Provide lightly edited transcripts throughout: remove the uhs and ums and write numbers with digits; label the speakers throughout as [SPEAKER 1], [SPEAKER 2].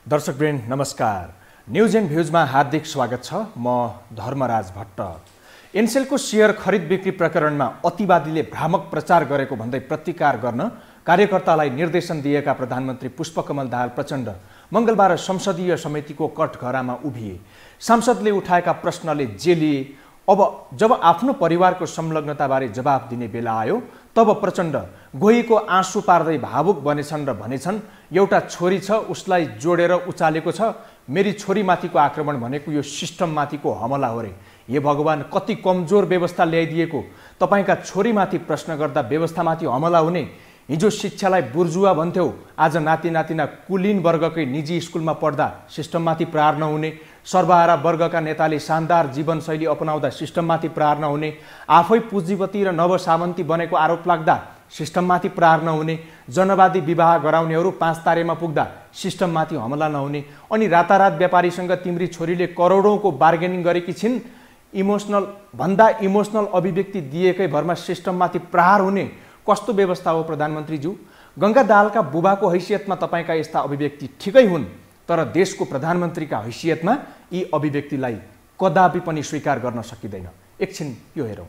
[SPEAKER 1] दर्शकवृन्द नमस्कार। News and भ्यूजमा हार्दिक स्वागत छ। म धर्मराज भट्ट। एनसेलको शेयर खरिद बिक्री प्रकरणमा अतिवादीले भ्रामक प्रचार गरेको भन्दै प्रतिकार गर्न कार्यकर्तालाई निर्देशन दिएका प्रधानमन्त्री पुष्पकमल दाहाल प्रचण्ड मंगलबार संसदीय समितिको कठघरामा उभिए। सांसदले उठाएका प्रश्नले जेलिए। अब जब आफ्नो परिवारको संलग्नताबारे जवाफ दिने बेला आयो तब प्रचण्ड गोहीको आँसु पार्दै भावुक बनेछन् र भनेछन्, एउटा छोरी छ, उसलाई जोडेर उचालेको छ। मेरी छोरीमाथिको आक्रमण भनेको यो सिस्टममाथिको हमला हो रे। हे भगवान, कति कमजोर व्यवस्था ल्याइदिएको। तपाईका छोरीमाथि प्रश्न गर्दा व्यवस्थामाथि हमला हुने। हिजो शिक्षालाई बुर्जुवा भन्थ्यौ, आज नाति नातिना कुलीन वर्गकै निजी स्कुलमा पढ्दा सिस्टममाथि प्रहार नहुने। सर्वहारा वर्गका नेताले शानदार जीवनशैली अपनाउँदा सिस्टममाथि प्रहार नहुने। आफै पुँजीपति र नवसामन्ती बनेको आरोप लाग्दा सिस्टममाथि प्रहार नहुने। जनवादी विवाह गराउनेहरू 5 तारेमा पुग्दा सिस्टममाथि हमला नहुने। अनि रातारात व्यापारीसँग तिम्री छोरीले करोडौँको बार्गेनिङ गरेकी छिन्, इमोसनल अभिव्यक्ति दिएकै भरमा सिस्टममाथि प्रहार हुने। कस्तो व्यवस्था हो प्रधानमन्त्रीज्यू? गंगा दाहालका बुबाको हैसियतमा तपाईका यस्ता अभिव्यक्ति ठिकै हुन्, तर देशको प्रधानमन्त्रीका हैसियतमा यी अभिव्यक्तिलाई कदापि पनि स्वीकार गर्न सकिँदैन। एकछिन यो हेरौँ।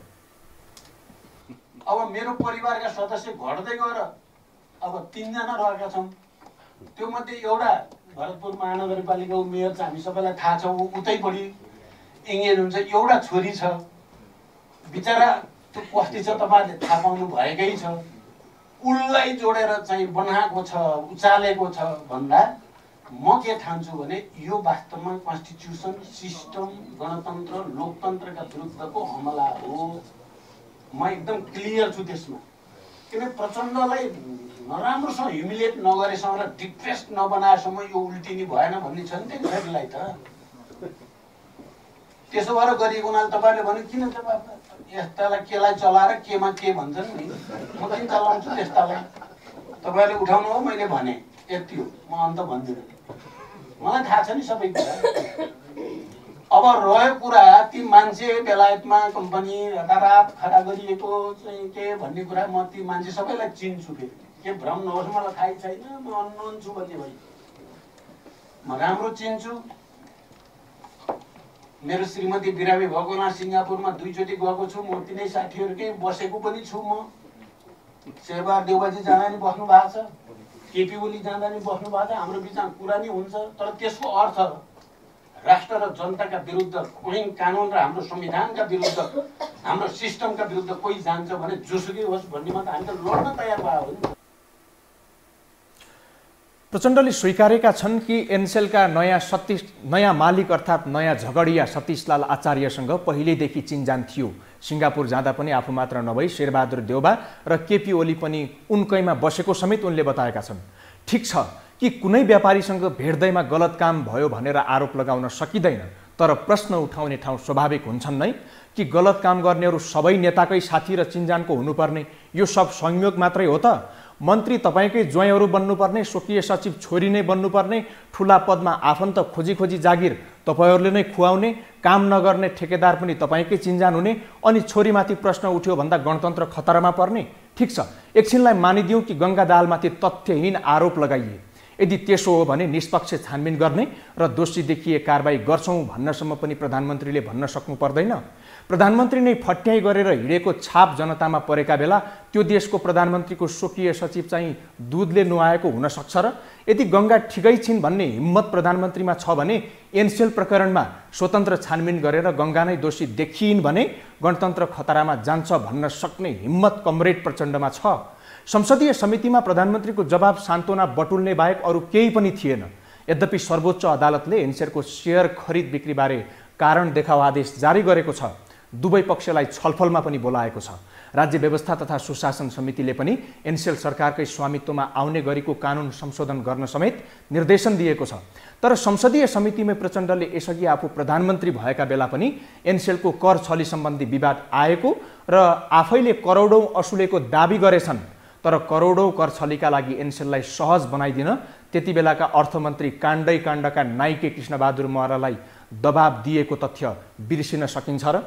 [SPEAKER 2] अब मेरो परिवारका सदस्य घट्दै गएर अब 3 जना रहेका छौँ। त्यो मध्ये एउटा भरतपुर महानगरपालिकाको मेयर चाहिँ हामी सबैलाई थाहा छ, ऊ उतैपट्टि इङ्गेज हुन्छ। एउटा छोरी छ, बिचरा त्यो कस्ती छ तपाईँहरूले थाहा पाउनु भएकै छ। उसलाई जोडेर चाहिँ बनाएको छ, उचालेको छ भन्दा म के ठान्छु भने यो वास्तवमा कन्स्टिट्युसन, सिस्टम, गणतन्त्र, लोकतन्त्रका विरुद्धको हमला हो। म एकदम क्लियर छु त्यसमा। किन प्रचण्डलाई नराम्रोसँग ह्युमिलिएट नगरेसम्म र डिप्रेस नबनाएसम्म यो उल्टिनी भएन भन्ने छ नि त छोरीलाई त। त्यसो भएर गरिएको हुनाले तपाईँले भने किन यस्तालाई केलाई चलाएर केमा के भन्छन् नि, म किन चलाउँछु त्यस्तालाई? तपाईँले उठाउनु हो, मैले भने यति हो, म अन्त भन्दिनँ। मलाई थाहा छ नि सबै कुरा। अब रह्यो कुरा ती मान्छे बेलायतमा कम्पनी रातारात खडा गरिएको चाहिँ के भन्ने कुरा, म ती मान्छे सबैलाई चिन्छु। फेरि के भ्रम नहोस्, मलाई थाहै छैन म अननोन छु भन्ने भइ। म राम्रो चिन्छु। मेरो श्रीमती बिरामी भएको हुनाले सिङ्गापुरमा 2 चोटि गएको छु। म तिनै साथीहरूकै बसेको पनि छु। म शेरबहादुर देउबाजी जाँदा नि बस्नु भएको छ, केपी ओली जाँदा नि बस्नु भएको छ। हाम्रो बिचमा कुरा नि हुन्छ। तर त्यसको अर्थ राष्ट्र र जनताका विरुद्ध, ऐन कानुन र हाम्रो संविधानका विरुद्ध, हाम्रो सिस्टमका विरुद्ध कोही जान्छ भने जोसुकै होस् भन्नेमा त हामी त लड्न तयार भयो नि।
[SPEAKER 1] प्रचण्डले स्वीकारेका छन् कि एनसेलका नयाँ मालिक अर्थात् नयाँ झगडिया सतीशलाल आचार्यसँग पहिलेदेखि चिन्जान थियो। सिङ्गापुर जाँदा पनि आफू मात्र नभई शेरबहादुर देउबा र केपी ओली पनि उनकैमा बसेको समेत उनले बताएका छन्। ठिक छ कि कुनै व्यापारीसँग भेट्दैमा गलत काम भयो भनेर आरोप लगाउन सकिँदैन, तर प्रश्न उठाउने ठाउँ स्वाभाविक हुन्छन् नै कि गलत काम गर्नेहरू सबै नेताकै साथी र चिन्जानको हुनुपर्ने? यो सब संयोग मात्रै हो त? मन्त्री तपाईँकै ज्वाइँहरू बन्नुपर्ने, स्वकीय सचिव छोरी नै बन्नुपर्ने, ठुला पदमा आफन्त खोजी खोजी जागिर तपाईँहरूले नै खुवाउने, काम नगर्ने ठेकेदार पनि तपाईँकै चिन्जान हुने, अनि छोरीमाथि प्रश्न उठ्यो भन्दा गणतन्त्र खतरामा पर्ने? ठिक छ, एकछिनलाई मानिदिउँ कि गंगा दाहालमाथि तथ्यहीन आरोप लगाइए। यदि त्यसो हो भने निष्पक्ष छानबिन गर्ने र दोषी देखिए कारबाही गर्छौँ भन्नसम्म पनि प्रधानमन्त्रीले भन्न सक्नु पर्दैन? प्रधानमन्त्री नै फट्याइ गरेर हिँडेको छाप जनतामा परेका बेला त्यो देशको प्रधानमन्त्रीको स्वकीय सचिव चाहिँ दुधले नुहाएको हुन सक्छ र? यदि गंगा ठिकै छिन् भन्ने हिम्मत प्रधानमन्त्रीमा छ भने एनसेल प्रकरणमा स्वतन्त्र छानबिन गरेर गंगा नै दोषी देखिइन् भने गणतन्त्र खतरामा जान्छ भन्न सक्ने हिम्मत कमरेड प्रचण्डमा छ। संसदीय समितिमा प्रधानमन्त्रीको जवाब सान्त्वना बटुल्ने बाहेक अरू केही पनि थिएन। यद्यपि सर्वोच्च अदालतले एनसेलको शेयर खरिद बिक्रीबारे कारण देखाउ आदेश जारी गरेको छ। दुवै पक्षलाई छलफलमा पनि बोलाएको छ। राज्य व्यवस्था तथा सुशासन समितिले पनि एनसेल सरकारकै स्वामित्वमा आउने गरीको कानुन संशोधन गर्न समेत निर्देशन दिएको छ। तर संसदीय समितिमा प्रचण्डले यसअघि आफू प्रधानमन्त्री भएका बेला पनि एनसेलको कर छली सम्बन्धी विवाद आएको र आफैले करोडौँ असुलेको दाबी गरेछन्। तर करोडौँ कर छलीका लागि एनसेललाई सहज बनाइदिन त्यति बेलाका अर्थमन्त्री काण्डका नाइके कृष्णबहादुर महरालाई दबाब दिएको तथ्य बिर्सिन सकिन्छ र?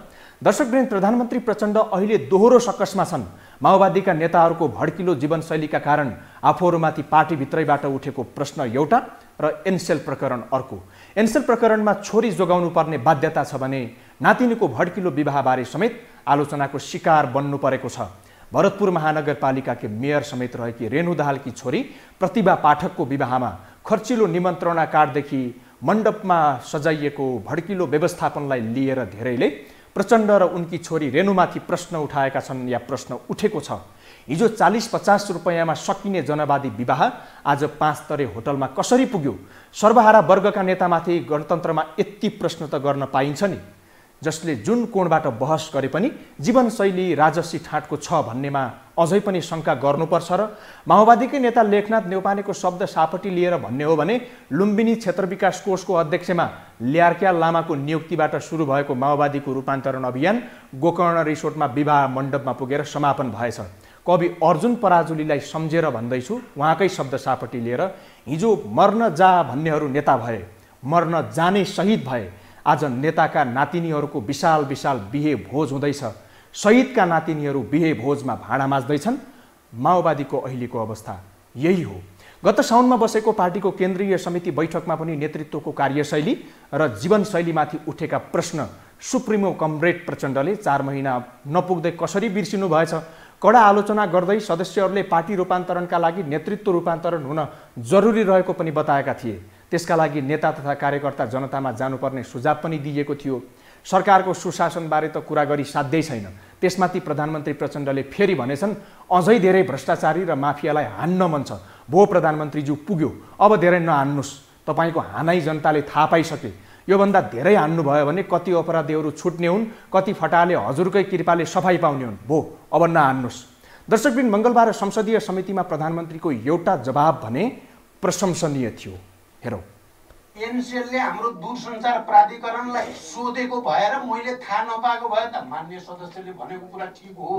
[SPEAKER 1] दर्शकवृन्द, प्रधानमन्त्री प्रचण्ड अहिले दोहोरो सकसमा छन्। माओवादीका नेताहरूको भड्किलो जीवनशैलीका कारण आफूहरूमाथि पार्टीभित्रैबाट उठेको प्रश्न एउटा र एनसेल प्रकरण अर्को। एनसेल प्रकरणमा छोरी जोगाउनु पर्ने बाध्यता छ भने नातिनीको भड्किलो विवाहबारे समेत आलोचनाको शिकार बन्नु परेको छ। भरतपुर महानगरपालिकाकी मेयर समेत रहेकी रेणु दाहालकी छोरी प्रतिभा पाठकको विवाहमा खर्चिलो निमन्त्रणा कार्डदेखि मण्डपमा सजाइएको भड्किलो व्यवस्थापनलाई लिएर धेरैले प्रचण्ड र उनकी छोरी रेणुमाथि प्रश्न उठाएका छन् या प्रश्न उठेको छ। हिजो 40-50 रुपैयाँमा सकिने जनवादी विवाह आज 5 तरे होटलमा कसरी पुग्यो? सर्वहारा वर्गका नेतामाथि गणतन्त्रमा यति प्रश्न त गर्न पाइन्छ नि, जसले जुन कोणबाट बहस गरे पनि जीवनशैली राजसी ठाटको छ भन्नेमा अझै पनि शङ्का गर्नुपर्छ। र माओवादीकै नेता लेखनाथ नेउपानेको शब्द सापटी लिएर भन्ने हो भने लुम्बिनी क्षेत्र विकास कोषको अध्यक्षमा ल्यार्क्या लामाको नियुक्तिबाट सुरु भएको माओवादीको रूपान्तरण अभियान गोकर्ण रिसोर्टमा विवाह मण्डपमा पुगेर समापन भएछ। कवि अर्जुन पराजुलीलाई सम्झेर भन्दैछु, उहाँकै शब्द सापटी लिएर, हिजो मर्न जा भन्नेहरू नेता भए, मर्न जाने शहीद भए। आज नेताका नातिनीहरूको विशाल विशाल बिहे भोज हुँदैछ। शहीदका नातिनीहरू बिहे भोजमा भाँडा माझ्दैछन्। माओवादीको अहिलेको अवस्था यही हो। गत साउनमा बसेको पार्टीको केन्द्रीय समिति बैठकमा पनि नेतृत्वको कार्यशैली र जीवनशैलीमाथि उठेका प्रश्न सुप्रिमो कमरेड प्रचण्डले 4 महिना नपुग्दै कसरी बिर्सिनु भएछ? कडा आलोचना गर्दै सदस्यहरूले पार्टी रूपान्तरणका लागि नेतृत्व रूपान्तरण हुन जरुरी रहेको पनि बताएका थिए। त्यसका लागि नेता तथा कार्यकर्ता जनतामा जानुपर्ने सुझाव पनि दिएको थियो। सरकारको सुशासनबारे त कुरा गरी साध्यै छैन। त्यसमाथि प्रधानमन्त्री प्रचण्डले फेरि भनेछन् अझै धेरै भ्रष्टाचारी र माफियालाई हान्न मन छ। भो प्रधानमन्त्रीज्यू पुग्यो, अब धेरै नहान्नुस्, तपाईँको हानाइ जनताले थाहा पाइसके। योभन्दा धेरै हान्नुभयो भने कति अपराधीहरू छुट्ने हुन्, कति फटाले हजुरकै कृपाले सफाई पाउने हुन्। भो अब नहान्नुस्। दर्शकबिन, मङ्गलबार संसदीय समितिमा प्रधानमन्त्रीको एउटा जवाब भने प्रशंसनीय थियो। हेरौँ।
[SPEAKER 2] एनसेलले हाम्रो दूरसञ्चार प्राधिकरणलाई सोधेको भएर मैले थाहा नपाएको भए त मान्य सदस्यले भनेको कुरा ठिक हो।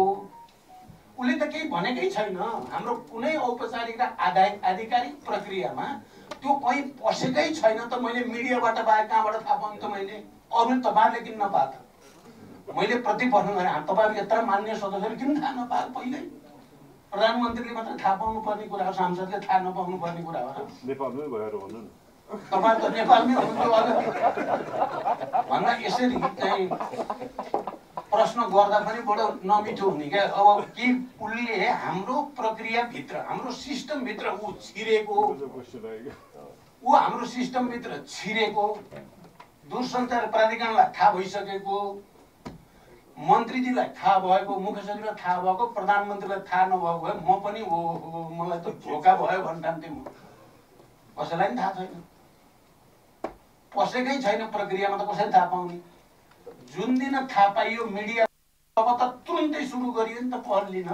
[SPEAKER 2] उसले त केही भनेकै छैन। हाम्रो कुनै औपचारिक र आधिकारिक प्रक्रियामा त्यो कहीँ पसेकै छैन त मैले मिडियाबाट बाहेक कहाँबाट थाहा पाउनु त? मैले अरू तपाईँहरूले किन नपाए त? मैले प्रतिप्रश्न गरेँ, तपाईँहरू यत्र मान्य सदस्यले किन थाहा नपाएको? पहिल्यै प्रधानमन्त्रीले मात्र थाहा पाउनु पर्ने कुरा हो, सांसदले थाहा नपाउनु पर्ने कुरा हो।
[SPEAKER 3] नेपालमै भएर भन्नु न,
[SPEAKER 2] तपाईँ त नेपालमै हुनुहुन्थ्यो भन्दा यसरी चाहिँ प्रश्न गर्दा पनि बडो नमिठो हुने क्या। अब के उसले हाम्रो प्रक्रियाभित्र, हाम्रो सिस्टमभित्र ऊ छिरेको, ऊ हाम्रो सिस्टमभित्र छिरेको, दूरसञ्चार प्राधिकरणलाई थाहा भइसकेको, मन्त्रीजीलाई थाहा भएको, मुख्य सचिवलाई थाहा भएको, प्रधानमन्त्रीलाई थाहा नभएको भए म पनि हो मलाई त धोका भयो भन्ठान्थेँ। म कसैलाई पनि थाहा छैन, पसेकै छैन प्रक्रियामा त कसैले थाहा पाउने। जुन दिन थाहा पाइयो मिडिया अब त तुरुन्तै सुरु गरियो नि त पहल लिन।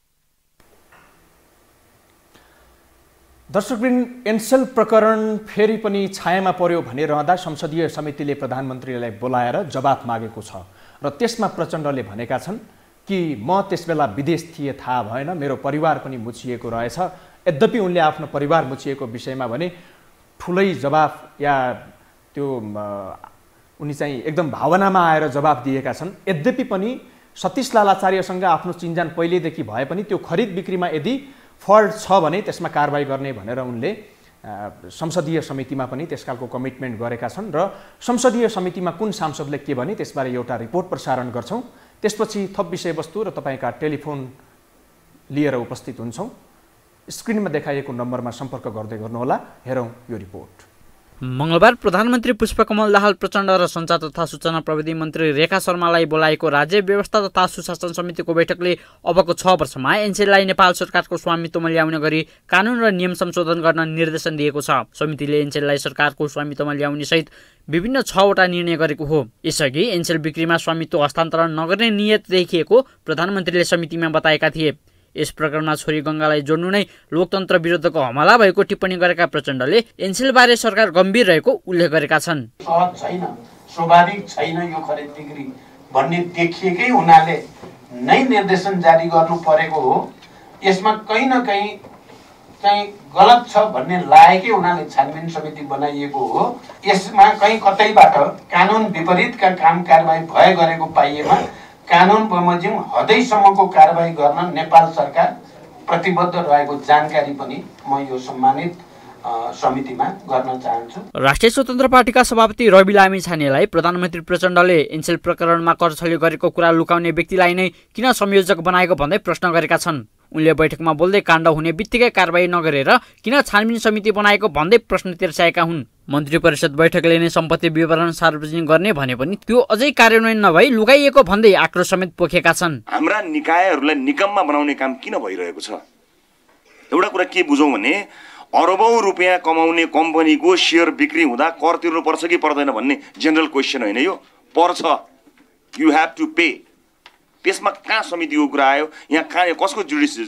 [SPEAKER 1] दर्शकबिन, एनसेल प्रकरण फेरि पनि छायामा पर्यो भनिरहँदा संसदीय समितिले प्रधानमन्त्रीलाई बोलाएर जवाफ मागेको छ र त्यसमा प्रचण्डले भनेका छन् कि म त्यसबेला विदेश थिए, थाहा भएन, मेरो परिवार पनि मुछिएको रहेछ। यद्यपि उनले आफ्नो परिवार मुछिएको विषयमा भने ठुलै जवाफ या त्यो उनी चाहिँ एकदम भावनामा आएर जवाफ दिएका छन्। यद्यपि पनि सतीशलाल आचार्यसँग आफ्नो चिन्जान पहिलेदेखि भए पनि त्यो खरिद बिक्रीमा यदि फल्ट छ भने त्यसमा कारबाही गर्ने भनेर उनले संसदीय समितिमा पनि त्यसकालको कमिटमेन्ट गरेका छन् र संसदीय समितिमा कुन सांसदले के भने त्यसबारे एउटा रिपोर्ट प्रसारण गर्छौँ। त्यसपछि थप विषयवस्तु र तपाईँका टेलिफोन लिएर उपस्थित हुन्छौँ। स्क्रिनमा देखाइएको नम्बरमा सम्पर्क गर्दै गर्नुहोला। हेरौँ यो रिपोर्ट।
[SPEAKER 4] मंगलबार प्रधानमन्त्री पुष्पकमल दाहाल प्रचण्ड र सञ्चार तथा सूचना प्रविधि मन्त्री रेखा शर्मालाई बोलाएको राज्य व्यवस्था तथा सुशासन समितिको बैठकले अबको 6 वर्षमा एनसेललाई नेपाल सरकारको स्वामित्वमा ल्याउने गरी कानून र नियम संशोधन गर्न निर्देशन दिएको छ। समितिले एनसेललाई सरकारको स्वामित्वमा ल्याउने सहित विभिन्न 6 वटा निर्णय गरेको हो। यसअघि एनसेल बिक्रीमा स्वामित्व हस्तान्तरण नगर्ने नियत देखिएको प्रधानमन्त्रीले समितिमा बताएका थिए। यस प्रकरणमा छोरी गङ्गालाई जोड्नु नै लोकतन्त्र विरुद्धको हमला भएको टिप्पणी गरेका प्रचण्डले एनसेलबारे सरकार गम्भीर रहेको उल्लेख गरेका छन्।
[SPEAKER 2] सहज छैन, स्वाभाविक छैन यो खरिद बिक्री भन्ने देखिएकै हुनाले नै निर्देशन जारी गर्नु परेको हो। यसमा कहीँ न कहीँ चाहिँ गलत छ भन्ने लागेकै हुनाले छानबिन समिति बनाइएको हो। यसमा कहीँ कतैबाट कानुन विपरीतका काम कारबाही भए गरेको पाइएमा कानुन बमोजिम हदैसम्मको कारबाही गर्न नेपाल सरकार प्रतिबद्ध रहेको जानकारी पनि म यो सम्मानित समितिमा गर्न चाहन्छु।
[SPEAKER 4] राष्ट्रिय स्वतन्त्र पार्टीका सभापति रवि लामिछानेलाई प्रधानमन्त्री प्रचण्डले एनसेल प्रकरणमा करछली गरेको कुरा लुकाउने व्यक्तिलाई नै किन संयोजक बनाएको भन्दै प्रश्न गरेका छन्। उनले बैठकमा बोल्दै काण्ड हुने बित्तिकै कारबाही नगरेर किन छानबिन समिति बनाएको भन्दै प्रश्न तिर्स्याएका हुन्। मन्त्री परिषद बैठकले नै सम्पत्ति विवरण सार्वजनिक गर्ने भने पनि त्यो अझै कार्यान्वयन नभई लुकाइएको भन्दै आक्रोश समेत पोखेका छन्।
[SPEAKER 3] हाम्रा निकायहरूलाई निकममा बनाउने काम किन भइरहेको छ? एउटा कुरा के बुझौँ भने अरबौं रुपियाँ कमाउने कम्पनीको सेयर बिक्री हुँदा कर तिर्नु पर्छ कि पर्दैन भन्ने जेनरल क्वेसन होइन यो। पर्छ, यु हेभ टु पे। त्यसमा कहाँ समितिको कुरा आयो? यहाँ कहाँ कसको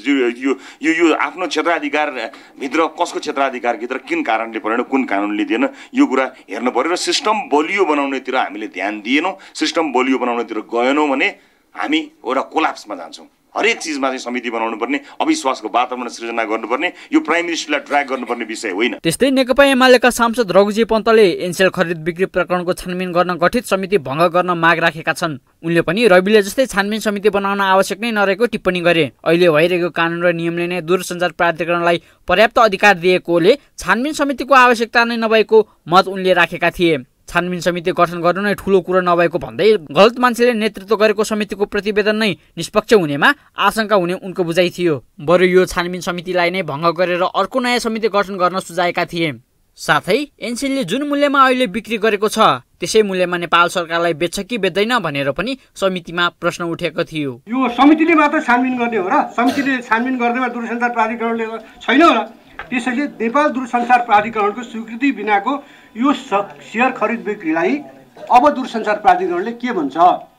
[SPEAKER 3] यो आफ्नो क्षेत्राधिकारभित्र कसको क्षेत्राधिकारभित्र किन कारणले परेन, कुन कानुनले दिएन, यो कुरा हेर्नु पर्यो। र सिस्टम बलियो बनाउनेतिर हामीले ध्यान दिएनौँ, सिस्टम बलियो बनाउनेतिर गएनौँ भने हामी एउटा कोलाप्समा जान्छौँ। हरेक चिजमा चाहिँ समिति बनाउनु पर्ने, अविश्वासको वातावरण सृजना गर्नुपर्ने, यो प्राइम मिनिस्टरलाई ड्र्याग गर्नुपर्ने विषय होइन।
[SPEAKER 4] त्यस्तै नेकपा एमालेका सांसद रघुजी पन्तले एनसेल खरिद बिक्री प्रकरणको छानबिन गर्न गठित समिति भङ्ग गर्न माग राखेका छन्। उनले पनि रविले जस्तै छानबिन समिति बनाउन आवश्यक नै नरहेको टिप्पणी गरे। अहिले भइरहेको कानुन र नियमले नै दूरसञ्चार प्राधिकरणलाई पर्याप्त अधिकार दिएकोले छानबिन समितिको आवश्यकता नै नभएको मत उनले राखेका थिए। छानबिन समिति गठन गर्नु नै ठूलो कुरो नभएको भन्दै गलत मान्छेले नेतृत्व गरेको समितिको प्रतिवेदन नै निष्पक्ष हुनेमा आशंका हुने उनको बुझाइ थियो। बरु यो छानबिन समितिलाई नै भङ्ग गरेर अर्को नयाँ समिति गठन गर्न सुझाएका थिए। साथै एनसेलले जुन मूल्यमा अहिले बिक्री गरेको छ त्यसै मूल्यमा नेपाल सरकारलाई बेच्छ कि बेच्दैन भनेर पनि समितिमा प्रश्न उठेको थियो।
[SPEAKER 5] यो समितिले मात्र छानबिन गर्ने हो र? समितिले छानबिन गर्दैमा दूरसञ्चार प्राधिकरणले छैन र? त्यसैले नेपाल दूरसञ्चार प्राधिकरणको स्वीकृति बिनाको यो सेयर खरिद बिक्रीलाई अब दूरसञ्चार प्राधिकरणले के भन्छ?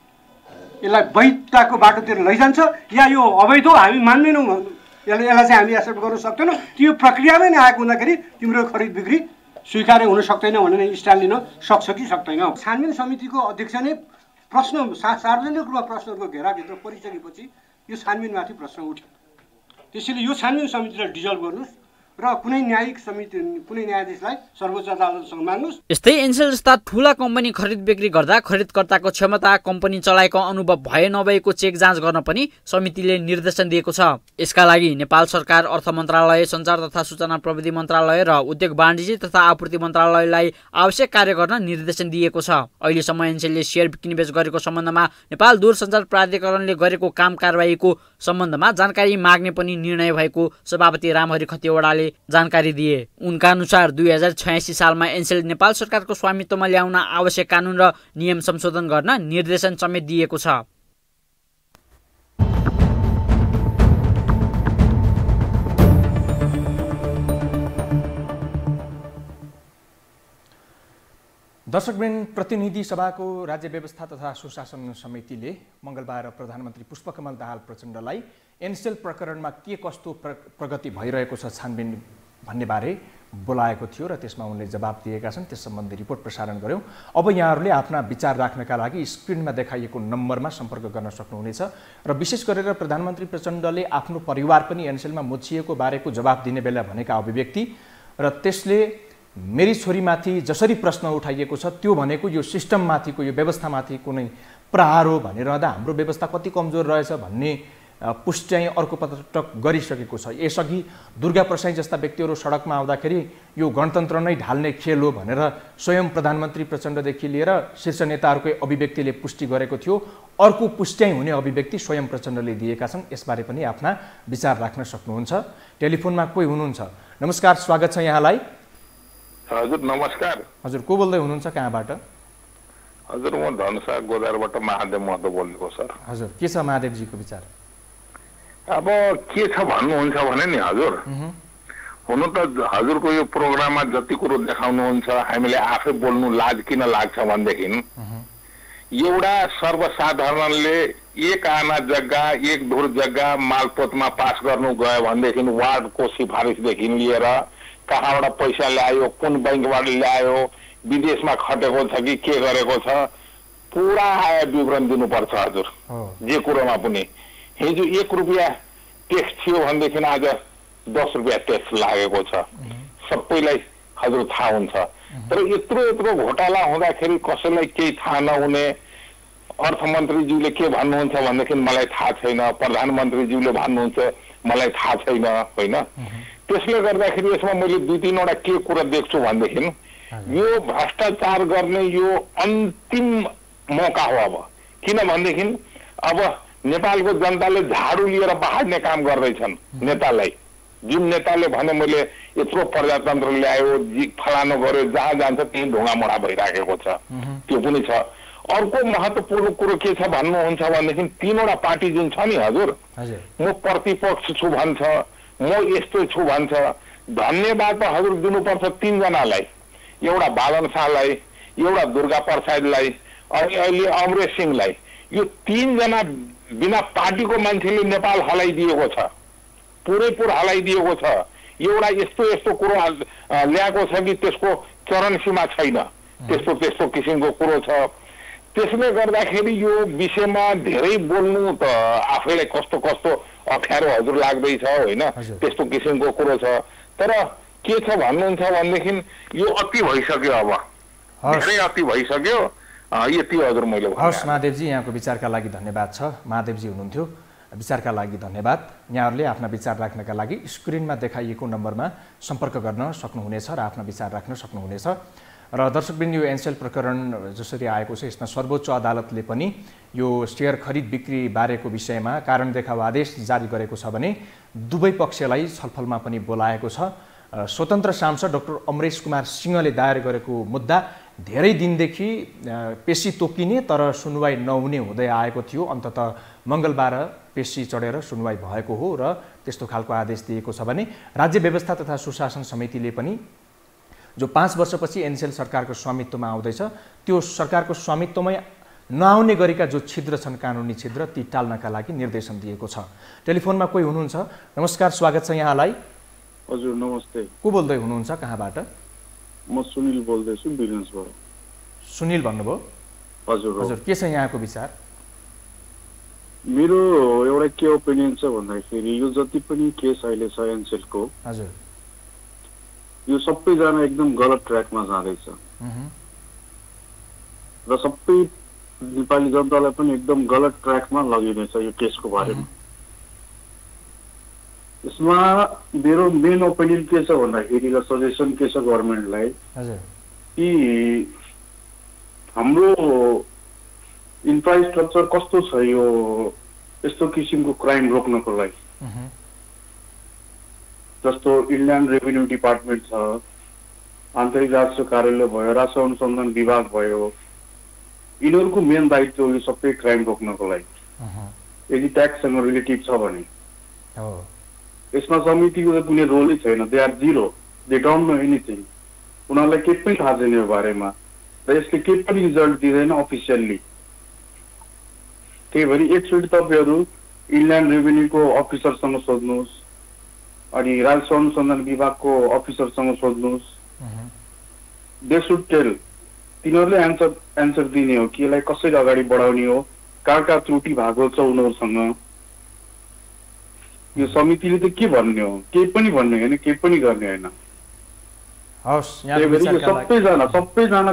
[SPEAKER 5] यसलाई वैधताको बाटोतिर लैजान्छ या यो अवैध हो हामी मान्दैनौँ, यसलाई चाहिँ हामी एक्सेप्ट गर्न सक्दैनौँ, त्यो प्रक्रियामै नै आएको हुँदाखेरि तिम्रो खरिद बिक्री स्वीकार्य हुन सक्दैन भनेर स्ट्यान्ड लिन सक्छ कि सक्दैन? छानबिन समितिको अध्यक्ष नै प्रश्न सार्वजनिक रूपमा प्रश्नहरूको घेराभित्र परिसकेपछि यो छानबिनमाथि प्रश्न उठ्यो। त्यसैले यो छानबिन समितिलाई डिजल्भ गर्नुहोस् र कुनै न्यायिक समिति कुनै न्यायाधीशलाई सर्वोच्च अदालतसँग माग्नुहोस्।
[SPEAKER 4] यस्तै एनसेल जस्ता ठूला कम्पनी खरिद बिक्री गर्दा खरिदकर्ताको क्षमता, कम्पनी चलाएको अनुभव भए नभएको चेक जाँच गर्न पनि समितिले निर्देशन दिएको छ। यसका लागि नेपाल सरकार, अर्थ मन्त्रालय, सञ्चार तथा सूचना प्रविधि मन्त्रालय र उद्योग वाणिज्य तथा आपूर्ति मन्त्रालयलाई आवश्यक कार्य गर्न निर्देशन दिएको छ। अहिलेसम्म एनसेलले सेयर किनबेच गरेको सम्बन्धमा नेपाल दूरसञ्चार प्राधिकरणले गरेको काम कारबाहीको सम्बन्धमा जानकारी माग्ने पनि निर्णय भएको सभापति रामहरि खतिवडाले जानकारी दिए। उनका अनुसार 2086 सालमा एनसेल नेपाल सरकारको स्वामित्वमा ल्याउन आवश्यक कानुन र नियम संशोधन गर्न निर्देशन समेत दिएको छ।
[SPEAKER 1] दर्शकवृन्द, प्रतिनिधि सभाको राज्य व्यवस्था तथा सुशासन समितिले मङ्गलबार प्रधानमन्त्री पुष्पकमल दाहाल प्रचण्डलाई एनसेल प्रकरणमा के कस्तो प्रगति भइरहेको छ छानबिन भन्ने बारे बोलाएको थियो र त्यसमा उनले जवाब दिएका छन्। त्यस सम्बन्धी रिपोर्ट प्रसारण गर्यौँ। अब यहाँहरूले आफ्ना विचार राख्नका लागि स्क्रिनमा देखाइएको नम्बरमा सम्पर्क गर्न सक्नुहुनेछ र विशेष गरेर प्रधानमन्त्री प्रचण्डले आफ्नो परिवार पनि एनसेलमा मुछिएको बारेको जवाब दिने बेला भनेका अभिव्यक्ति र त्यसले मेरी छोरीमाथि जसरी प्रश्न उठाइएको छ त्यो भनेको यो सिस्टममाथिको, यो व्यवस्थामाथि कुनै प्रहार हो भनिरहँदा हाम्रो व्यवस्था कति कमजोर रहेछ भन्ने पुष्टि चाहिँ अर्को पटक गरिसकेको छ। यसअघि दुर्गा प्रसाई जस्ता व्यक्तिहरू सडकमा आउँदाखेरि यो गणतन्त्र नै ढाल्ने खेल हो भनेर स्वयं प्रधानमन्त्री प्रचण्डदेखि लिएर शीर्ष नेताहरूकै अभिव्यक्तिले पुष्टि गरेको थियो। अर्को पुष्टि हुने अभिव्यक्ति स्वयं प्रचण्डले दिएका छन्। यसबारे पनि आफ्ना विचार राख्न सक्नुहुन्छ। टेलिफोनमा कोही हुनुहुन्छ? नमस्कार, स्वागत छ यहाँलाई।
[SPEAKER 6] हजुर नमस्कार।
[SPEAKER 1] हजुर को बोल्दै हुनुहुन्छ, कहाँबाट?
[SPEAKER 6] हजुर म धनुषा गोदारबाट महादेव महतो बोलेको सर।
[SPEAKER 1] हजुर के छ महादेवजीको विचार?
[SPEAKER 6] अब के छ भन्नुहुन्छ भने नि हजुर, हुनु त हजुरको यो प्रोग्राममा जति कुरो देखाउनुहुन्छ हामीले आफै बोल्नु लाज किन लाग्छ भनेदेखि एउटा सर्वसाधारणले एक आना जग्गा, एक धुर जग्गा मालपोतमा पास गर्नु गयो भनेदेखि वार्डको सिफारिसदेखि लिएर कहाँबाट पैसा ल्यायो, कुन बैंकबाट ल्यायो, विदेशमा खटेको छ कि के गरेको छ, पुरा आय विवरण दिनुपर्छ हजुर। जे कुरोमा पनि हिजो 1 रुपियाँ ट्याक्स थियो भनेदेखि आज 10 रुपियाँ ट्याक्स लागेको छ, सबैलाई हजुर थाहा हुन्छ। तर यत्रो घोटाला हुँदाखेरि कसैलाई केही थाहा नहुने, अर्थमन्त्रीज्यूले के भन्नुहुन्छ भनेदेखि मलाई थाहा छैन, प्रधानमन्त्रीज्यूले भन्नुहुन्छ मलाई थाहा छैन, होइन? त्यसले गर्दाखेरि यसमा मैले 2-3 वटा के कुरा देख्छु भनेदेखि यो भ्रष्टाचार गर्ने यो अन्तिम मौका हो अब। किनभनेदेखि अब नेपालको जनताले झाडु लिएर बहाड्ने काम गर्दैछन् नेतालाई। जुन नेताले भने मैले यत्रो प्रजातन्त्र ल्यायो, फलानो गर्यो, जहाँ जान्छ त्यही ढुङ्गामुढा भइराखेको छ, त्यो पनि छ। अर्को महत्त्वपूर्ण कुरो के छ भन्नुहुन्छ भनेदेखि 3 वटा पार्टी जुन छ नि हजुर, म प्रतिपक्ष छु भन्छ, म यस्तो छु भन्छ। धन्यवाद त हजुर दिनुपर्छ 3 जनालाई, एउटा बालन शाहलाई, एउटा दुर्गा प्रसादलाई अनि अहिले अमरेश सिंहलाई। यो 3 जना बिना पार्टीको मान्छेले नेपाल हलाइदिएको छ, पुरैपुर हलाइदिएको छ। एउटा यस्तो कुरो ल्याएको छ कि त्यसको चरण सीमा छैन, त्यस्तो किसिमको कुरो छ। त्यसले गर्दाखेरि यो विषयमा धेरै बोल्नु त आफैलाई कस्तो अप्ठ्यारो हजुर लाग्दैछ, होइन? त्यस्तो किसिमको कुरो छ। तर के छ भन्नुहुन्छ भनेदेखि यो अति भइसक्यो, अब धेरै अति भइसक्यो। यति हजुर मैले भने।
[SPEAKER 1] हस् महादेवजी, यहाँको विचारका लागि धन्यवाद छ। महादेवजी हुनुहुन्थ्यो, विचारका लागि धन्यवाद। यहाँहरूले आफ्ना विचार राख्नका लागि स्क्रिनमा देखाइएको नम्बरमा सम्पर्क गर्न सक्नुहुनेछ र आफ्ना विचार राख्न सक्नुहुनेछ। र दर्शकवृन्द, यो एनसेल प्रकरण जसरी आएको छ, यसमा सर्वोच्च अदालतले पनि यो सेयर खरिद बिक्री बारेको विषयमा कारण देखाउ आदेश जारी गरेको छ भने दुवै पक्षलाई छलफलमा पनि बोलाएको छ। स्वतन्त्र सांसद डाक्टर अमरेश कुमार सिंहले दायर गरेको मुद्दा धेरै दिनदेखि पेशी तोकिने तर सुनवाई नहुने हुँदै आएको थियो। अन्ततः मङ्गलबार पेशी चढेर सुनवाई भएको हो र त्यस्तो खालको आदेश दिएको छ भने राज्य व्यवस्था तथा सुशासन समितिले पनि जो 5 वर्षपछि एनसेल सरकारको स्वामित्वमा आउँदैछ, त्यो सरकारको स्वामित्वमै नआउने गरेका जो छिद्र छन्, कानुनी छिद्र, ती टाल्नका लागि निर्देशन दिएको छ। टेलिफोनमा कोही हुनुहुन्छ? नमस्कार, स्वागत छ यहाँलाई।
[SPEAKER 7] हजुर नमस्ते।
[SPEAKER 1] को बोल्दै हुनुहुन्छ, कहाँबाट?
[SPEAKER 7] म सुनिल बोल्दैछु, बिरगन्जबाट।
[SPEAKER 1] सुनिल भन्नुभयो? हजुर, के छ यहाँको विचार?
[SPEAKER 7] मेरो एउटा के ओपिनियन छ भन्दाखेरि यो जति पनि केस अहिले छ एनसेलको,
[SPEAKER 1] हजुर,
[SPEAKER 7] यो सबैजना एकदम गलत ट्र्याकमा जाँदैछ र सबै नेपाली जनतालाई पनि एकदम गलत ट्र्याकमा लगिनेछ यो केसको बारेमा। यसमा मेरो मेन ओपिनियन के छ भन्दाखेरि र सजेसन के छ गभर्मेन्टलाई कि हाम्रो इन्फ्रास्ट्रक्चर कस्तो छ यो यस्तो किसिमको क्राइम रोक्नको लागि। जस्तो इन्ल्यान्ड रेभिन्यू डिपार्टमेन्ट छ, आन्तरिक राजस्व कार्यालय भयो, राजस्व अनुसन्धान विभाग भयो, यिनीहरूको मेन दायित्व हो यो सबै क्राइम रोक्नको लागि। यदि ट्याक्ससँग रिलेटिभ छ भने यसमा समितिको कुनै रोलै छैन। They are zero, they don't know anything. उनीहरूलाई केही पनि थाहा छैन यो बारेमा र यसले केही पनि रिजल्ट दिँदैन अफिसियल्ली। त्यही भएर एकचोटि तपाईँहरू इन्ल्यान्ड रेभिन्यूको अफिसरसँग सोध्नुहोस्, अनि राजस्व अनुसन्धान विभागको अफिसरसँग सोध्नुहोस्। दे सुड टेल, तिनीहरूले एन्सर दिने हो कि यसलाई कसरी अगाडि बढाउने हो, कहाँ त्रुटि भएको छ उनीहरूसँग। यो समितिले त के भन्ने हो? केही पनि भन्ने होइन, केही पनि गर्ने होइन। सबैजना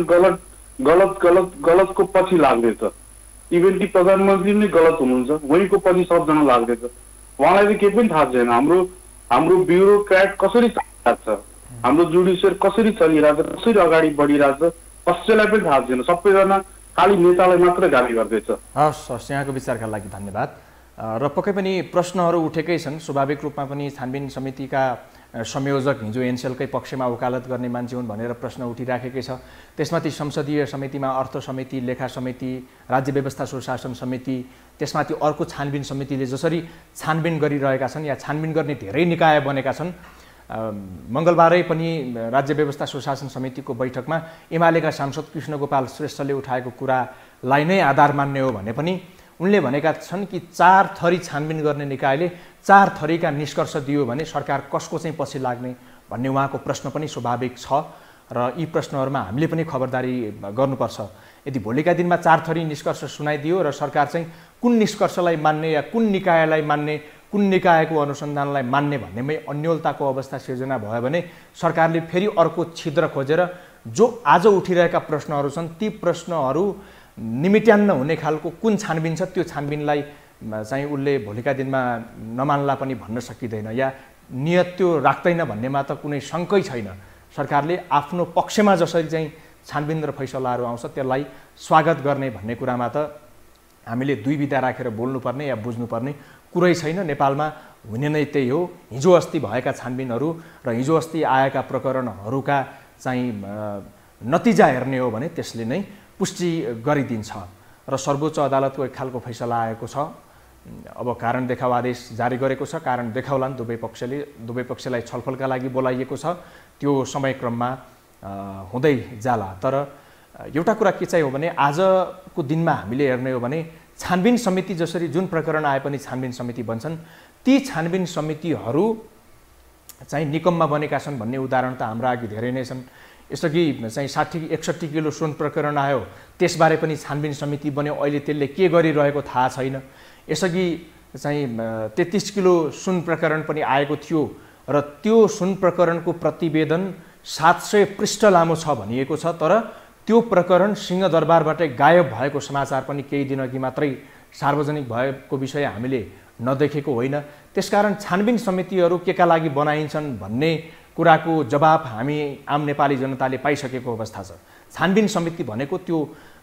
[SPEAKER 7] गलतको पछि लाग्दैछ। इभन कि प्रधानमन्त्री नै गलत हुनुहुन्छ, वहीँको पछि सबजना लाग्दैछ। उहाँलाई त केही पनि थाहा छैन हाम्रो ब्युरोक्राट कसरी चलिरहेको छ, हाम्रो जुडिसियर कसरी चलिरहेको छ, कसरी अगाडि बढिरहेको छ, कसैलाई पनि थाहा छैन। सबैजना खालि नेतालाई मात्र गाली गर्दैछ।
[SPEAKER 1] हस्, यहाँको विचारका लागि धन्यवाद। र पक्कै पनि प्रश्नहरू उठेकै छन्। स्वाभाविक रूपमा पनि छानबिन समितिका संयोजक हिजो एनसेलकै पक्षमा वकालत गर्ने मान्छे हुन् भनेर प्रश्न उठिराखेकै छ। त्यसमाथि संसदीय समितिमा अर्थ समिति, लेखा समिति, राज्य व्यवस्था सुशासन समिति, त्यसमाथि अर्को छानबिन समितिले जसरी छानबिन गरिरहेका छन् या छानबिन गर्ने धेरै निकाय बनेका छन्। मङ्गलबारै पनि राज्य व्यवस्था सुशासन समितिको बैठकमा एमालेका सांसद कृष्णगोपाल श्रेष्ठले उठाएको कुरालाई नै आधार मान्ने हो भने पनि उनले भनेका छन् कि 4 थरी छानबिन गर्ने निकायले 4 थरीका निष्कर्ष दियो भने सरकार कसको चाहिँ पछि लाग्ने भन्ने उहाँको प्रश्न पनि स्वाभाविक छ र यी प्रश्नहरूमा हामीले पनि खबरदारी गर्नुपर्छ। यदि भोलिका दिनमा 4 थरी निष्कर्ष सुनाइदियो र सरकार चाहिँ कुन निष्कर्षलाई मान्ने या कुन निकायलाई मान्ने कुन निकायको अनुसन्धानलाई मान्ने भन्नेमै अन्योलताको अवस्था सिर्जना भयो भने सरकारले फेरि अर्को छिद्र खोजेर जो आज उठिरहेका प्रश्नहरू छन् ती प्रश्नहरू निमिट्यान्न हुने खालको कुन छानबिन छ त्यो छानबिनलाई चाहिँ उसले भोलिका दिनमा नमान्ला पनि भन्न सकिँदैन या नियत त्यो राख्दैन भन्नेमा त कुनै शङ्कै छैन। सरकारले आफ्नो पक्षमा जसरी चाहिँ छानबिन र फैसलाहरू आउँछ त्यसलाई स्वागत गर्ने भन्ने कुरामा त हामीले दुई विधा राखेर बोल्नुपर्ने या बुझ्नुपर्ने कुरै छैन। नेपालमा हुने नै त्यही हो। हिजो अस्ति भएका छानबिनहरू र हिजो अस्ति आएका प्रकरणहरूका चाहिँ नतिजा हेर्ने हो भने त्यसले नै पुष्टि गरिदिन्छ र सर्वोच्च अदालतको एक खालको फैसला आएको छ। अब कारण देखाउ आदेश जारी गरेको छ। कारण देखाउलान् दुवै पक्षलाई छलफलका लागि बोलाइएको छ। त्यो समयक्रममा हुँदै जाला। तर एउटा कुरा के चाहिँ हो भने आजको दिनमा हामीले हेर्ने हो भने छानबिन समिति जसरी जुन प्रकरण आए पनि छानबिन समिति बन्छन् ती छानबिन समितिहरू चाहिँ निकममा बनेका छन् भन्ने उदाहरण त हाम्रा अघि धेरै नै छन्। यसअघि चाहिँ 60-61 किलो सुन प्रकरण आयो त्यसबारे पनि छानबिन समिति बन्यो। अहिले त्यसले के गरिरहेको थाहा छैन। यसअघि चाहिँ 33 किलो सुन प्रकरण पनि आएको थियो र त्यो सुन प्रकरणको प्रतिवेदन 700 पृष्ठ लामो छ भनिएको छ। तर त्यो प्रकरण सिंहदरबारबाटै गायब भएको समाचार पनि केही दिनअघि मात्रै सार्वजनिक भएको विषय हामीले नदेखेको होइन। त्यसकारण छानबिन समितिहरू केका लागि बनाइन्छन् भन्ने कुराको जवाफ हामी आम नेपाली जनताले पाइसकेको अवस्था छ। छानबिन समिति भनेको त्यो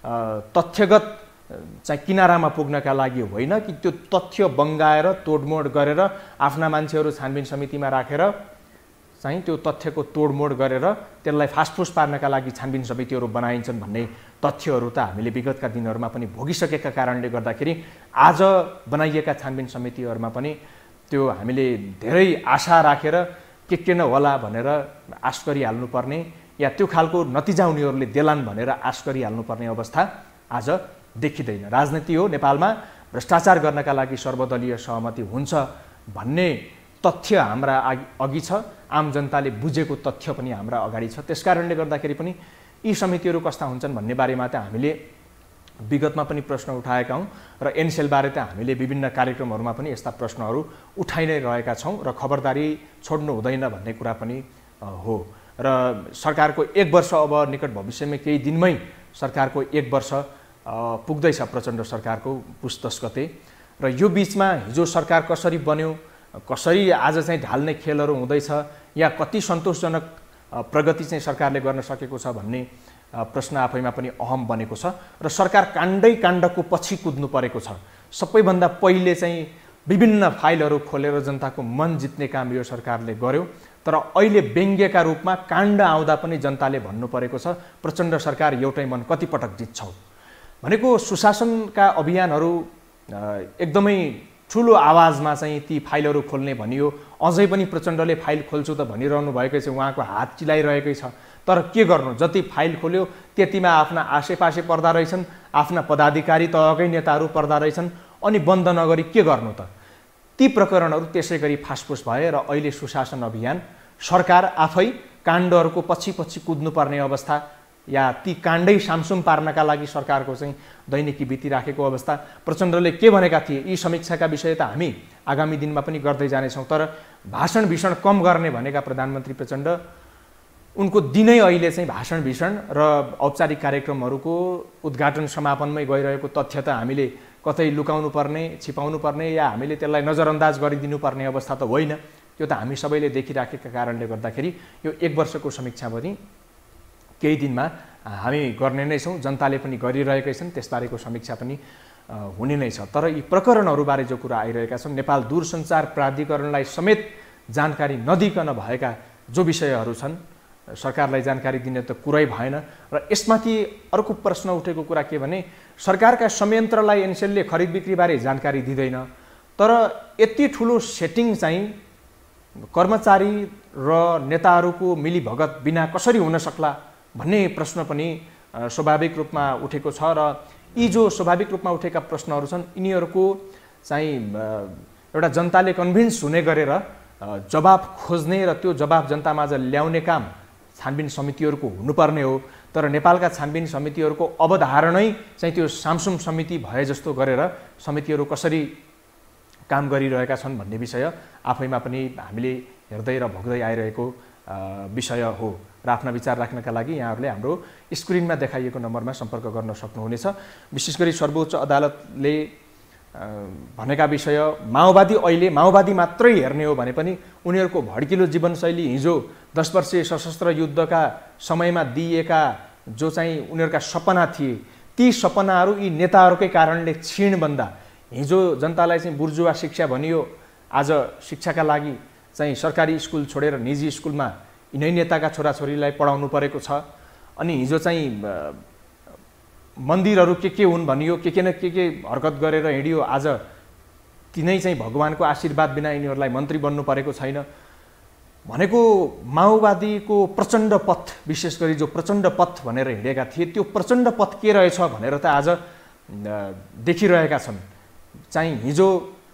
[SPEAKER 1] तथ्यगत चाहिँ किनारामा पुग्नका लागि होइन कि त्यो तथ्य बङ्गाएर तोडमोड गरेर आफ्ना मान्छेहरू छानबिन समितिमा राखेर चाहिँ त्यो तथ्यको तोडमोड गरेर त्यसलाई फासफुस पार्नका लागि छानबिन समितिहरू बनाइन्छन् भन्ने तथ्यहरू त हामीले विगतका दिनहरूमा पनि भोगिसकेका कारणले गर्दाखेरि आज बनाइएका छानबिन समितिहरूमा पनि त्यो हामीले धेरै आशा राखेर के नहोला भनेर आश गरिहाल्नुपर्ने या त्यो खालको नतिजा उनीहरूले देलान् भनेर आश गरिहाल्नुपर्ने अवस्था आज देखिँदैन। राजनीति हो। नेपालमा भ्रष्टाचार गर्नका लागि सर्वदलीय सहमति हुन्छ भन्ने तथ्य हाम्रा अघि छ। आम जनताले बुझेको तथ्य पनि हाम्रा अगाडि छ। त्यसकारणले गर्दाखेरि पनि यी समितिहरू कस्ता हुन्छन् भन्ने बारेमा त हामीले विगतमा पनि प्रश्न उठाएका हौँ र एनसेलबारे त हामीले विभिन्न कार्यक्रमहरूमा पनि यस्ता प्रश्नहरू उठाइ नै रहेका छौँ र खबरदारी छोड्नु हुँदैन भन्ने कुरा पनि हो। र सरकारको 1 वर्ष अब निकट भविष्यमा केही दिनमै सरकारको 1 वर्ष पुग्दैछ प्रचण्ड सरकारको पुस 10 गते र यो बिचमा हिजो सरकार कसरी बन्यो, कसरी आज चाहिँ ढाल्ने खेलहरू हुँदैछ या कति सन्तोषजनक प्रगति चाहिँ सरकारले गर्न सकेको छ भन्ने प्रश्न आफैमा पनि अहम बनेको छ र सरकार काण्डको पछि कुद्नु परेको छ। सबैभन्दा पहिले चाहिँ विभिन्न फाइलहरू खोलेर जनताको मन जित्ने काम यो सरकारले गर्यो। तर अहिले व्यङ्ग्यका रूपमा काण्ड आउँदा पनि जनताले भन्नु परेको छ प्रचण्ड सरकार एउटै मन कति पटक जित्छौ भनेको। सुशासनका अभियानहरू एकदमै ठुलो आवाजमा चाहिँ ती फाइलहरू खोल्ने भनियो। अझै पनि प्रचण्डले फाइल खोल्छु त भनिरहनु भएकै छ। उहाँको हात चिलाइरहेकै छ। तर के गर्नु, जति फाइल खोल्यो त्यतिमा आफ्ना आसेपासे पर्दा रहेछन्, आफ्ना पदाधिकारी तहकै नेताहरू पर्दा रहेछन्। अनि बन्द नगरी के गर्नु त? ती प्रकरणहरू त्यसै गरी फासफुस भए र अहिले सुशासन अभियान सरकार आफै काण्डहरूको पछि कुद्नुपर्ने अवस्था या ती काण्डै सामसुम पार्नका लागि सरकारको चाहिँ दैनिकी बितिराखेको अवस्था। प्रचण्डले के भनेका थिए यी समीक्षाका विषय त हामी आगामी दिनमा पनि गर्दै जानेछौँ। तर भाषण भीषण कम गर्ने भनेका प्रधानमन्त्री प्रचण्ड उनको दिनै अहिले चाहिँ भाषण भीषण र औपचारिक कार्यक्रमहरूको उद्घाटन समापनमै गइरहेको तथ्य त हामीले कतै लुकाउनु पर्ने, छिपाउनु पर्ने या हामीले त्यसलाई नजरअन्दाज गरिदिनु पर्ने अवस्था त होइन। त्यो त हामी सबैले देखिराखेका कारणले गर्दाखेरि यो 1 वर्षको समीक्षा पनि केही दिनमा हामी गर्ने नै छौँ। जनताले पनि गरिरहेकै छन्। त्यसबारेको समीक्षा पनि हुने नै छ। तर यी प्रकरणहरूबारे जो कुरा आइरहेका छन् नेपाल दूरसञ्चार प्राधिकरणलाई समेत जानकारी नदिकन भएका जो विषयहरू छन् सरकारलाई जानकारी दिने त कुरै भएन। र यसमाथि अर्को प्रश्न उठेको कुरा के भने सरकारका संयन्त्रलाई एनसेलले खरिद बिक्रीबारे जानकारी दिँदैन। तर यति ठुलो सेटिङ चाहिँ कर्मचारी र नेताहरूको मिलीभगत बिना कसरी हुन सक्ला भन्ने प्रश्न पनि स्वाभाविक रूपमा उठेको छ। र यी जो स्वाभाविक रूपमा उठेका प्रश्नहरू छन् यिनीहरूको चाहिँ एउटा जनताले कन्भिन्स हुने गरेर जवाब खोज्ने र त्यो जवाब जनतामाझ ल्याउने काम छानबिन समितिहरूको हुनुपर्ने हो। तर नेपालका छानबिन समितिहरूको अवधारणै चाहिँ त्यो सामसुम समिति भए जस्तो गरेर समितिहरू कसरी काम गरिरहेका छन् भन्ने विषय आफैमा पनि हामीले हेर्दै र भोग्दै आइरहेको विषय हो र आफ्ना विचार राख्नका लागि यहाँहरूले हाम्रो स्क्रिनमा देखाइएको नम्बरमा सम्पर्क गर्न सक्नुहुनेछ। विशेष गरी सर्वोच्च अदालतले भनेका विषय माओवादी अहिले माओवादी मात्रै हेर्ने हो भने पनि उनीहरूको भड्किलो जीवनशैली हिजो 10 वर्षीय सशस्त्र युद्धका समयमा दिइएका जो चाहिँ उनीहरूका सपना थिए ती सपनाहरू यी नेताहरूकै कारणले क्षीण बन्दा हिजो जनतालाई चाहिँ बुर्जुवा शिक्षा भनियो, आज शिक्षाका लागि चाहिँ सरकारी स्कुल छोडेर निजी स्कुलमा यिनै नेताका छोराछोरीलाई पढाउनु परेको छ। अनि हिजो चाहिँ मन्दिरहरू के हुन् भनियो, के हरकत गरेर हिँडियो, आज तिनै चाहिँ भगवानको आशीर्वाद बिना यिनीहरूलाई मन्त्री बन्नु परेको छैन भनेको माओवादीको प्रचण्ड पथ, विशेष गरी जो प्रचण्ड पथ भनेर हिँडेका थिए त्यो प्रचण्ड पथ के रहेछ भनेर त आज देखिरहेका छन्। चाहिँ हिजो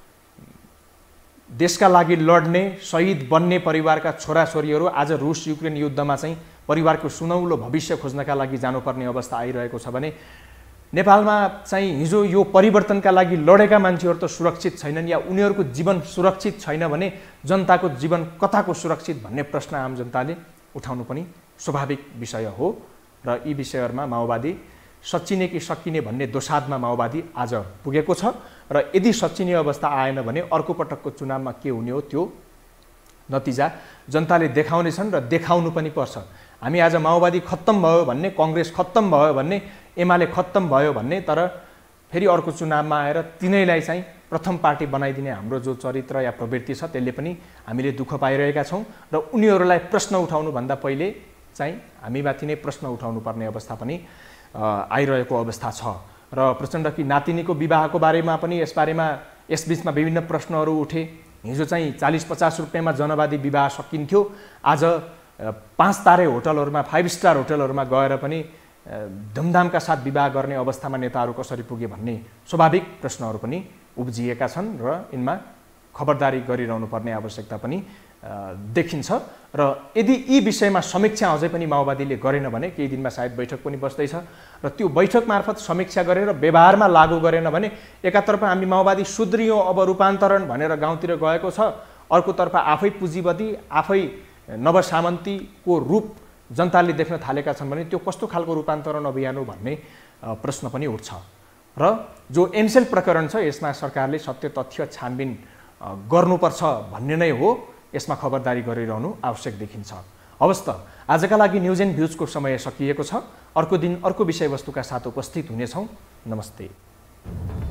[SPEAKER 1] देशका लागि लड्ने शहीद बन्ने परिवारका छोराछोरीहरू आज रुस युक्रेन युद्धमा चाहिँ परिवारको सुनौलो भविष्य खोज्नका लागि जानुपर्ने अवस्था आइरहेको छ भने नेपालमा चाहिँ हिजो यो परिवर्तनका लागि लडेका मान्छेहरू त सुरक्षित छैनन् या उनीहरूको जीवन सुरक्षित छैन भने जनताको जीवन कताको सुरक्षित भन्ने प्रश्न आम जनताले उठाउनु पनि स्वाभाविक विषय हो र यी विषयहरूमा माओवादी सच्चिने कि सकिने भन्ने दोसाधमा माओवादी आज पुगेको छ र यदि सच्चिने अवस्था आएन भने अर्को पटकको चुनावमा के हुने हो त्यो नतिजा जनताले देखाउनेछन् र देखाउनु पनि पर्छ। हामी आज माओवादी खत्तम भयो भन्ने, कङ्ग्रेस खत्तम भयो भन्ने, एमाले खत्तम भयो भन्ने, तर फेरि अर्को चुनावमा आएर तिनैलाई चाहिँ प्रथम पार्टी बनाइदिने हाम्रो जो चरित्र या प्रवृत्ति छ त्यसले पनि हामीले दुःख पाइरहेका छौँ र उनीहरूलाई प्रश्न उठाउनुभन्दा पहिले चाहिँ हामीमाथि नै प्रश्न उठाउनु पर्ने अवस्था पनि आइरहेको अवस्था छ र प्रचण्डकी नातिनीको विवाहको बारेमा पनि यसबीचमा विभिन्न प्रश्नहरू उठे। हिजो चाहिँ 40-50 रुपियाँमा जनवादी विवाह सकिन्थ्यो, आज 5 तारे होटलहरूमा 5 स्टार होटलहरूमा गएर पनि धुमधामका साथ विवाह गर्ने अवस्थामा नेताहरू कसरी पुगे भन्ने स्वाभाविक प्रश्नहरू पनि उब्जिएका छन् र यिनमा खबरदारी गरिरहनु पर्ने आवश्यकता पनि देखिन्छ र यदि यी विषयमा समीक्षा अझै पनि माओवादीले गरेन भने केही दिनमा सायद बैठक पनि बस्दैछ र त्यो बैठक मार्फत समीक्षा गरेर व्यवहारमा लागू गरेन भने एकातर्फ हामी माओवादी सुध्रियो अब रूपान्तरण भनेर गाउँतिर गएको छ, अर्कोतर्फ आफै पुँजीवादी आफै नवसामन्तीको रूप जनताले देख्न थालेका छन् भने त्यो कस्तो खालको रूपान्तरण अभियान हो भन्ने प्रश्न पनि उठ्छ र जो एनसेल प्रकरण छ यसमा सरकारले सत्य तथ्य छानबिन गर्नुपर्छ भन्ने नै हो। यसमा खबरदारी गरिरहनु आवश्यक देखिन्छ। हवस् त, आजका लागि न्युज एन्ड भ्युजको समय सकिएको छ। अर्को दिन अर्को विषयवस्तुका साथ उपस्थित हुनेछौँ। नमस्ते।